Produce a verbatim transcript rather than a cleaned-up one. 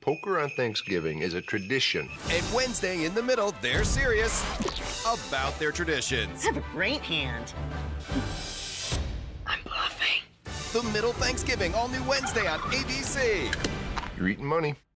Poker on Thanksgiving is a tradition. And Wednesday in the middle, they're serious about their traditions. I have a great hand. I'm bluffing. The Middle Thanksgiving, all new Wednesday on A B C. You're eating money.